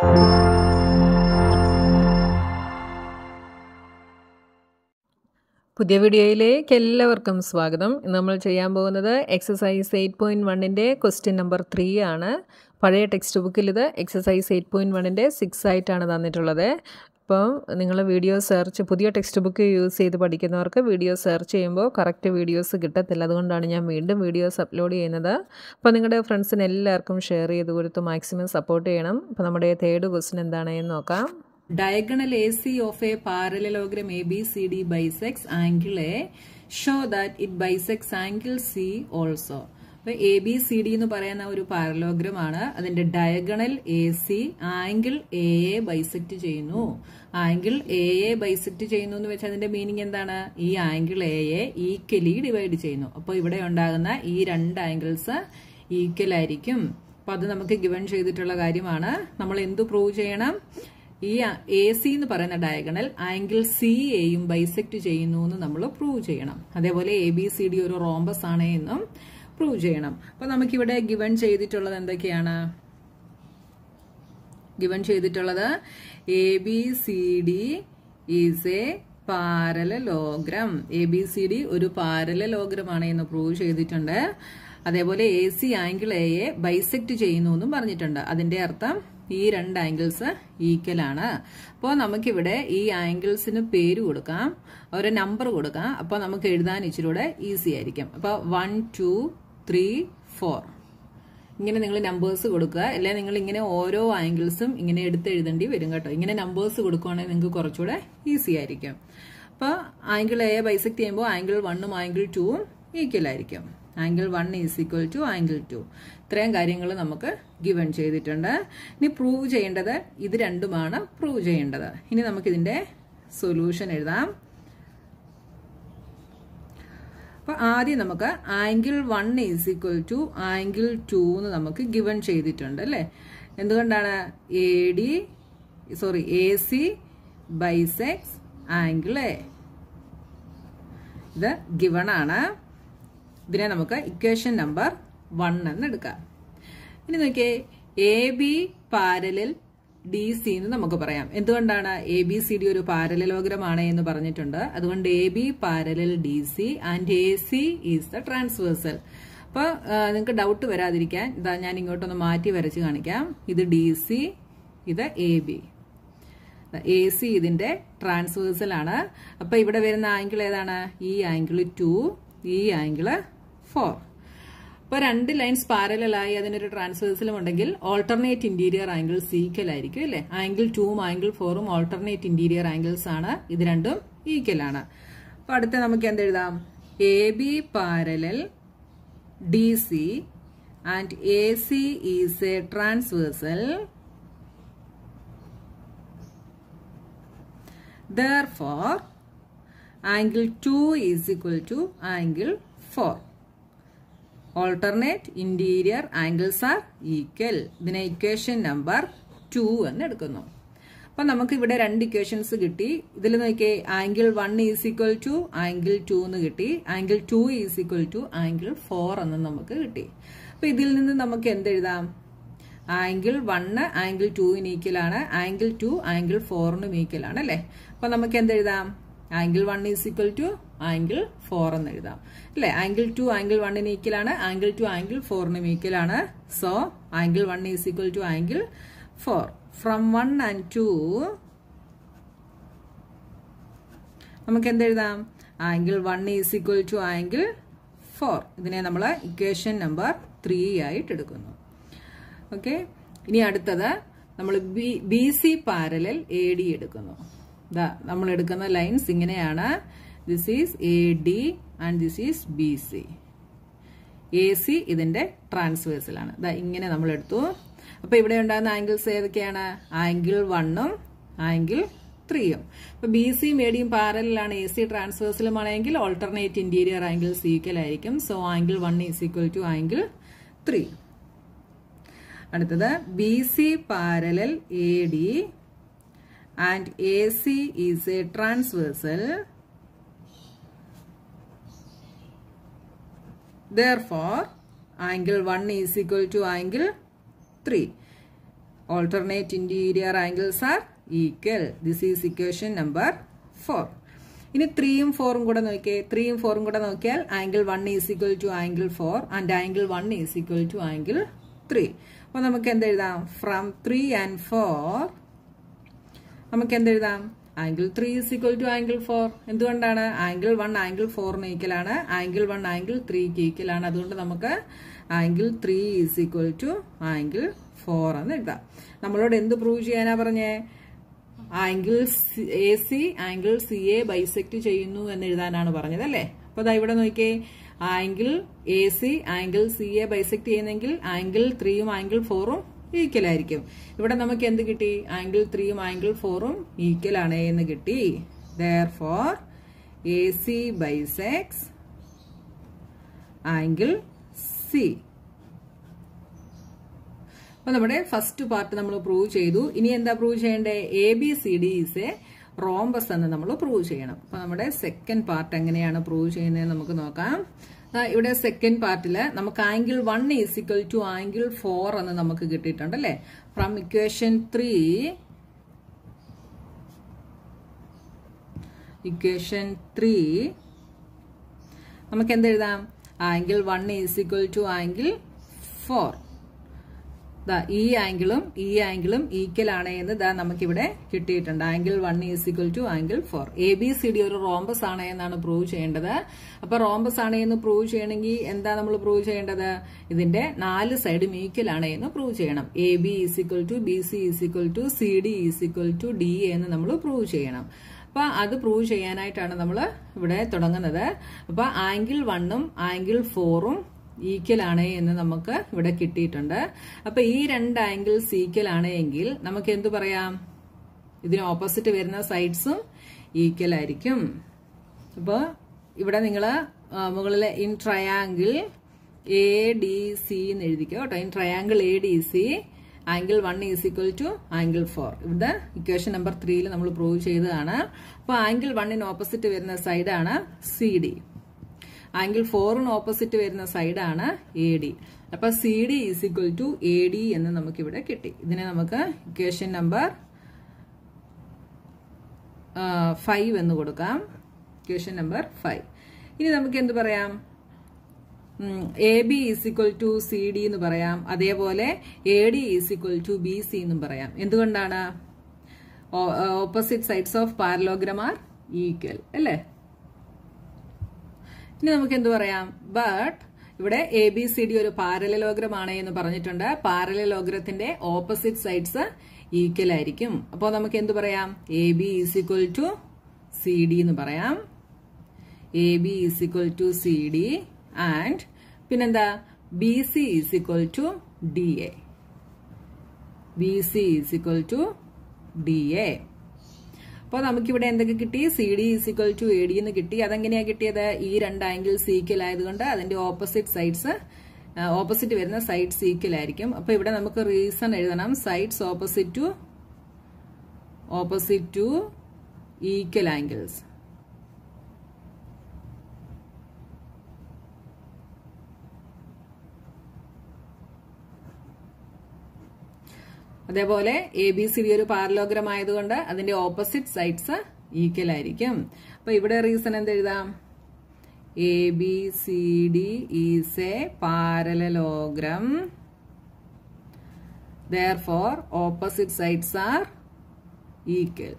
പുതിയ വീഡിയോയിലേക്ക് എല്ലാവർക്കും സ്വാഗതം. നമ്മൾ ചെയ്യാൻ പോകുന്നത് എക്സസൈസ് 8.1ൻ്റെ ക്വസ്റ്റ്യൻ നമ്പർ 3 ആണ്. പഴയ ടെക്സ്റ്റ് ബുക്കിൽ ഇത് എക്സസൈസ് 8.1ൻ്റെ 6 ആയിട്ടാണ് തന്നിട്ടുള്ളത്. അപ്പോൾ നിങ്ങൾ വീഡിയോ പുതിയ ടെക്സ്റ്റ് ബുക്ക് യൂസ് ചെയ്ത് പഠിക്കുന്നവർക്ക് വീഡിയോ സെർച്ച് ചെയ്യുമ്പോൾ കറക്റ്റ് വീഡിയോസ് കിട്ടത്തില്ല. അതുകൊണ്ടാണ് ഞാൻ വീണ്ടും വീഡിയോസ് അപ്ലോഡ് ചെയ്യുന്നത്. അപ്പോൾ നിങ്ങളുടെ ഫ്രണ്ട്സിന് എല്ലാവർക്കും ഷെയർ ചെയ്ത് കൊടുത്ത് മാക്സിമം സപ്പോർട്ട് ചെയ്യണം. അപ്പോൾ നമ്മുടെ തേർഡ് ക്വസ്റ്റ്യൻ എന്താണെന്ന് നോക്കാം. Diagonal AC of a parallelogram ABCD bisects angle A. Show that it bisects angle C also. അപ്പോൾ ABCD എന്ന് പറയുന്ന ഒരു പാരലോഗ്രം ആണ്. അതിന്റെ diagonal AC angle AA bisect ചെയ്യുന്നു. ആംഗിൾ AA ബൈസെക്ട് ചെയ്യുന്നു എന്ന് വെച്ചാൽ അതിന്റെ മീനിങ് എന്താണ്? ഈ ആംഗിൾ AA ഈക്വലി ഡിവൈഡ് ചെയ്യുന്നു. അപ്പോൾ ഇവിടെ ഉണ്ടാകുന്ന ഈ രണ്ട് ആംഗിൾസ് ഈക്വൽ ആയിരിക്കും. അപ്പൊ അത് നമുക്ക് ഗിവൺ ചെയ്തിട്ടുള്ള കാര്യമാണ്. നമ്മൾ എന്ത് പ്രൂവ് ചെയ്യണം? ഈ AC എന്ന് പറയുന്ന ഡയഗണൽ ആംഗിൾ CAയും ബൈസെക്ട് ചെയ്യുന്നു എന്ന് നമ്മൾ പ്രൂവ് ചെയ്യണം. അതേപോലെ ABCD ഒരു റോംബസ് ആണ് എന്നും പ്രൂവ് ചെയ്യണം. അപ്പൊ നമുക്കിവിടെ ഗിവൺ ചെയ്തിട്ടുള്ളത് എന്തൊക്കെയാണ്? ഗിവൺ ചെയ്തിട്ടുള്ളത് ABCD is a parallelogram. ABCD ഒരു പാരലലോഗ്രം ആണ് എന്ന് പ്രൂവ് ചെയ്തിട്ടുണ്ട്. അതേപോലെ AC ആംഗിൾ AA ബൈസെക്ട് ചെയ്യുന്നു എന്നും പറഞ്ഞിട്ടുണ്ട്. അതിന്റെ അർത്ഥം ഈ രണ്ട് ആംഗിൾസ് ഈക്വൽ ആണ്. അപ്പോൾ നമുക്കിവിടെ ഈ ആംഗിൾസിന് പേര് കൊടുക്കാം, ഒരു നമ്പർ കൊടുക്കാം. അപ്പോൾ നമുക്ക് എഴുതാൻ ഇച്ചിരൂടെ ഈസി ആയിരിക്കും. അപ്പോൾ 1 2 3 4 ഇങ്ങനെ നിങ്ങൾ നമ്പേഴ്സ് കൊടുക്കുക. അല്ലെങ്കിൽ നിങ്ങൾ ഇങ്ങനെ ഓരോ ആംഗിൾസും ഇങ്ങനെ എടുത്ത് എഴുതേണ്ടി വരും കേട്ടോ. ഇങ്ങനെ നമ്പേഴ്സ് കൊടുക്കുകയാണെങ്കിൽ നിങ്ങൾക്ക് കുറച്ചുകൂടെ ഈസി ആയിരിക്കും. അപ്പോൾ ആംഗിൾ എ ബൈസെക്ട് ചെയ്യുമ്പോൾ ആംഗിൾ 1ഉം ആംഗിൾ 2ഉം ഈക്വൽ ആയിരിക്കും. Angle 1 is equal to angle 2. ഇത്രയും കാര്യങ്ങൾ നമുക്ക് ഗിവൺ ചെയ്തിട്ടുണ്ട്. ഇനി പ്രൂവ് ചെയ്യേണ്ടത് ഇത് രണ്ടുമാണ് പ്രൂവ് ചെയ്യേണ്ടത്. ഇനി നമുക്കിതിന്റെ സൊല്യൂഷൻ എഴുതാം. അപ്പൊ ആദ്യം നമുക്ക് angle 1 is equal to angle 2 എന്ന് നമുക്ക് ഗിവൺ ചെയ്തിട്ടുണ്ട് അല്ലെ. എന്തുകൊണ്ടാണ്? AC bisects angle A. ഇത് ഗിവൺ ആണ്. ഇതിനെ നമുക്ക് ഇക്വേഷൻ നമ്പർ 1 എന്ന് എടുക്കാം. ഇനി നോക്കിയേ, AB പാരലൽ DC എന്ന് നമുക്ക് പറയാം. എന്തുകൊണ്ടാണ്? ABCD ഒരു പാരലലോഗ്രം ആണ് എന്ന് പറഞ്ഞിട്ടുണ്ട്. അതുകൊണ്ട് AB parallel DC and AC is the transversal. അപ്പൊ നിങ്ങൾക്ക് ഡൗട്ട് വരാതിരിക്കാൻ ഇതാ ഞാൻ ഇങ്ങോട്ടൊന്ന് മാറ്റി വരച്ച് കാണിക്കാം. ഇത് DC, ഇത് AB. AC ഇതിന്റെ ട്രാൻസ്വേഴ്സൽ ആണ്. അപ്പൊ ഇവിടെ വരുന്ന ആംഗിൾ ഏതാണ്? ഈ ആംഗിൾ 2, ഈ ആംഗിള് 4. അപ്പൊ രണ്ട് ലൈൻസ് പാരലായി അതിനൊരു ട്രാൻസ്വേഴ്സലും ഉണ്ടെങ്കിൽ ഓൾട്ടർനേറ്റ് ഇന്റീരിയർ ആംഗിൾസ് ഈക്വൽ ആയിരിക്കും അല്ലെ. ആംഗിൾ 2ഉം ആംഗിൾ 4ഉം ഓൾട്ടർനേറ്റ് ഇന്റീരിയർ ആംഗിൾസ് ആണ്. ഇത് രണ്ടും ഈക്വൽ ആണ്. അപ്പൊ അടുത്ത നമുക്ക് എന്തെഴുതാം? AB parallel DC and AC is a transversal. Therefore, angle 2 is equal to angle 4. Alternate interior angles are equal. ഇതിനെ ഇക്വേഷൻ നമ്പർ 2 എന്ന് എടുക്കുന്നു. അപ്പൊ നമുക്ക് ഇവിടെ രണ്ട് ഇക്വേഷൻസ് കിട്ടി. ഇതിൽ നോക്കിയേ, angle 1 is equal to angle 2 എന്ന് കിട്ടി. Angle 2 is equal to angle 4 എന്ന് നമുക്ക് കിട്ടി. അപ്പൊ ഇതിൽ നിന്ന് നമുക്ക് എന്തെഴുതാം? ആംഗിൾ 1 ആംഗിൾ 2ന് ഈക്വൽ ആണ്, ആംഗിൾ 2 ആംഗിൾ 4നും ഈക്വൽ ആണ് അല്ലെ. അപ്പൊ നമുക്ക് എന്തെഴുതാം? Angle 1 is equal to angle 4 എന്ന് എഴുതാം അല്ലെ. ആംഗിൾ 2 ആംഗിൾ 1ന് ഈക്വൽ ആണ്, ആംഗിൾ 2 ആംഗിൾ 4നും ഈക്വൽ ആണ്. So angle 1 is equal to angle 4. From 1 and 2 നമുക്ക് എന്തെഴുതാം? Angle 1 is equal to angle 4. ഇതിനെ നമ്മൾ ഇക്വേഷൻ നമ്പർ 3 ആയിട്ട് എടുക്കുന്നു. ഓക്കെ. ഇനി അടുത്തത് നമ്മൾ BC പാരലൽ AD എടുക്കുന്നു. നമ്മൾ എടുക്കുന്ന ലൈൻസ് ഇങ്ങനെയാണ്. This is AD and this is BC. AC ഇതിന്റെ ട്രാൻസ്വേഴ്സൽ ആണ്. ഇങ്ങനെ നമ്മൾ എടുത്തു. അപ്പൊ ഇവിടെ ഉണ്ടാകുന്ന ആംഗിൾസ് ഏതൊക്കെയാണ്? ആംഗിൾ 1ഉം ആംഗിൾ 3ഉം. അപ്പൊ BC ADയും പാരലാണ്, AC ട്രാൻസ്വേഴ്സലും ആണെങ്കിൽ ഓൾട്ടർനേറ്റ് ഇന്റീരിയർ ആംഗിൾസ് ഈക്വൽ ആയിരിക്കും. So angle 1 is equal to angle 3. അടുത്തത് BC parallel AD and AC is a transversal. Therefore, angle 1 is equal to angle 3. alternate interior angles are equal. This is equation number 4. ഇനി 3ഉം 4ഉം കൂടെ നോക്കിയേ. 3ഉം 4ഉം കൂടെ നോക്കിയാൽ angle 1 is equal to angle 4 and angle 1 is equal to angle 3. അപ്പോൾ നമുക്ക് എന്തെഴുതാം? ഫ്രം 3 and 4 നമുക്ക് എന്തെഴുതാം? Angle 3 is equal to angle 4. എന്തുകൊണ്ടാണ്? ആംഗിൾ 1 ആംഗിൾ 4ന് ഈക്വലാണ്, ആംഗിൾ 1 ആംഗിൾ 3ക്ക് ഈക്വലാണ്. അതുകൊണ്ട് നമുക്ക് angle 3 is equal to angle 4 എന്ന് എഴുതാം. നമ്മളോട് എന്ത് പ്രൂവ് ചെയ്യാനാ പറഞ്ഞേ? Angle A C angle C A bisect ചെയ്യുന്നു എന്ന് എഴുതാനാണ് പറഞ്ഞത് അല്ലേ? അപ്പൊ ദാ ഇവിടെ നോക്കിയേ, angle A C angle C A bisect ചെയ്യുന്നെങ്കിൽ ആംഗിൾ 3ഉം ആംഗിൾ 4ഉം ഈക്വൽ ആയിരിക്കും. ഇവിടെ നമുക്ക് എന്ത് കിട്ടി? ആംഗിൾ 3ഉം ആംഗിൾ 4ഉം ഈക്വൽ ആണ് എന്ന് കിട്ടി. Therefore A C bisects angle C. അപ്പൊ നമ്മുടെ ഫസ്റ്റ് പാർട്ട് നമ്മൾ പ്രൂവ് ചെയ്തു. ഇനി എന്താ പ്രൂവ് ചെയ്യേണ്ടേ? A B C D is a rhombus എന്ന് നമ്മൾ പ്രൂവ് ചെയ്യണം. അപ്പൊ നമ്മുടെ സെക്കൻഡ് പാർട്ട് എങ്ങനെയാണ് പ്രൂവ് ചെയ്യുന്നത് നമുക്ക് നോക്കാം. ഇവിടെ സെക്കൻഡ് പാർട്ടിൽ നമുക്ക് angle 1 is equal to angle 4 എന്ന് നമുക്ക് കിട്ടിയിട്ടുണ്ട് അല്ലെ? ഫ്രം ഇക്വേഷൻ 3 നമുക്ക് എന്തെഴുതാം? Angle 1 is equal to angle 4. ഈ ആംഗിളും ഈക്വൽ ആണ് എന്ന് നമുക്കിവിടെ കിട്ടിയിട്ടുണ്ട്. Angle 1 is equal to angle 4. A B C D ഒരു റോംബസ് ആണ് എന്നാണ് പ്രൂവ് ചെയ്യേണ്ടത്. അപ്പൊ റോംബസ് ആണ് എന്ന് പ്രൂവ് ചെയ്യണമെങ്കിൽ എന്താ നമ്മൾ പ്രൂവ് ചെയ്യേണ്ടത്? ഇതിന്റെ 4 സൈഡും ഈക്വൽ ആണ് എന്ന് പ്രൂവ് ചെയ്യണം. A B is equal to B C is equal to C D is equal to D എന്ന് നമ്മൾ പ്രൂവ് ചെയ്യണം. അപ്പൊ അത് പ്രൂവ് ചെയ്യാനായിട്ടാണ് നമ്മൾ ഇവിടെ തുടങ്ങുന്നത്. അപ്പൊ ആംഗിൾ 1ഉം ആംഗിൾ 4ഉം ഈക്വൽ ആണ് എന്ന് നമുക്ക് ഇവിടെ കിട്ടിയിട്ടുണ്ട്. അപ്പൊ ഈ 2 ആംഗിൾസ് ഈക്വൽ ആണ് എങ്കിൽ നമുക്ക് എന്തു പറയാം? ഇതിന് ഓപ്പോസിറ്റ് വരുന്ന സൈഡ്സും ഈക്വൽ ആയിരിക്കും. അപ്പോൾ ഇവിടെ നിങ്ങൾ മുകളിലെ in triangle A D C എന്ന് എഴുതിക്കോ കേട്ടോ. In triangle A D C angle 1 is equal to angle 4. ഇവിടെ ഇക്വേഷൻ നമ്പർ 3 നമ്മൾ പ്രൂവ് ചെയ്തതാണ്. അപ്പൊ ആംഗിൾ 1ന് ഓപ്പോസിറ്റ് വരുന്ന സൈഡാണ് സി ഡി. ആംഗിൾ 4ന് ഓപ്പോസിറ്റ് വരുന്ന സൈഡാണ് എ ഡി. അപ്പൊ C D is equal to A D എന്ന് നമുക്ക് ഇവിടെ കിട്ടി. ഇതിനെ നമുക്ക് ഇക്വേഷൻ നമ്പർ 5 എന്ന് കൊടുക്കാം. Equation number 5. ഇനി നമുക്ക് എന്ത് പറയാം? A B is equal to C D എന്ന് പറയാം. അതേപോലെ A D is equal to B C എന്നും പറയാം. എന്തുകൊണ്ടാണ്? Opposite sides of parallelogram are equal അല്ലേ? ഇനി നമുക്ക് എന്ത് പറയാം? ബട്ട് ഇവിടെ എ ബി സി ഡി ഒരു പാരലലോഗ്രാം ആണ് എന്ന് പറഞ്ഞിട്ടുണ്ട്. പാരലലോഗ്രത്തിന്റെ ഓപ്പോസിറ്റ് സൈഡ്സ് ഈക്വൽ ആയിരിക്കും. അപ്പോൾ നമുക്ക് എന്ത് പറയാം? A B is equal to C D എന്ന് പറയാം. A B is equal to C D and പിന്നെന്താ? B C is equal to D A. B C is equal to D A. അപ്പോൾ നമുക്കിവിടെ എന്തൊക്കെ കിട്ടി? C D is equal to A D എന്ന് കിട്ടി. അതെങ്ങനെയാ കിട്ടിയത്? ഈ 2 ആംഗിൾസ് ഈക്വൽ ആയതുകൊണ്ട് അതിന്റെ ഓപ്പോസിറ്റ് വരുന്ന സൈഡ്സ് ഈക്വൽ ആയിരിക്കും. അപ്പൊ ഇവിടെ നമുക്ക് റീസൺ എഴുതണം. Sides opposite to equal angles. അതേപോലെ എ ബി സി ഡി ഒരു പാരലോഗ്രാം ആയതുകൊണ്ട് അതിന്റെ ഓപ്പോസിറ്റ് സൈഡ്സ് ഈക്വൽ ആയിരിക്കും. അപ്പൊ ഇവിടെ റീസൺ എന്തെഴുതാം? A B C D is a parallelogram. Therefore opposite sides are equal.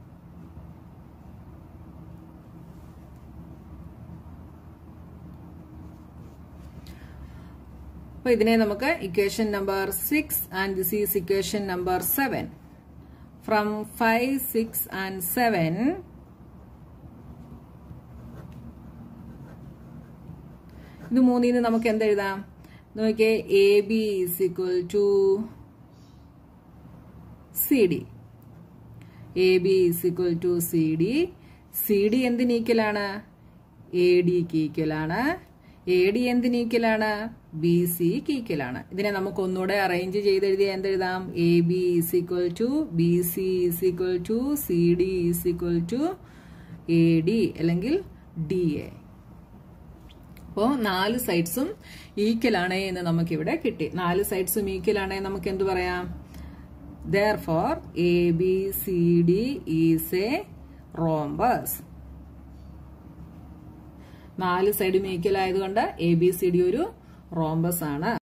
അപ്പോൾ ഇതിനെ നമുക്ക് equation number 6 and this is equation number 7. From 5, 6 and 7 ഇത് മൂന്നിന് നമുക്ക് എന്തെഴുതാം? നോക്കിയേ, A B is equal to C D. A B is equal to C D. C D എന്തിന് ഈക്വലാണ്? എ ഡിക്ക് ഈക്വലാണ്. എ ഡി എന്തിന് ഈക്വലാണ്? ബി സിക്ക് ഈക്വലാണ്. ഇതിനെ നമുക്ക് ഒന്നുകൂടെ അറേഞ്ച് ചെയ്തെഴുതിയാൽ എന്തെഴുതാം? A B is equal to B C is equal to C D is equal to A D അല്ലെങ്കിൽ ഡി എ. അപ്പോൾ 4 സൈഡ്സും ഈക്വൽ ആണ് എന്ന് നമുക്കിവിടെ കിട്ടി. 4 സൈഡ്സും ഈക്വൽ ആണ് നമുക്ക് എന്ത് പറയാം? Therefore, ABCD is a rhombus. 4 സൈഡും ഈക്വൽ ആയതുകൊണ്ട് ABCD ഒരു റോംബസ് ആണ്.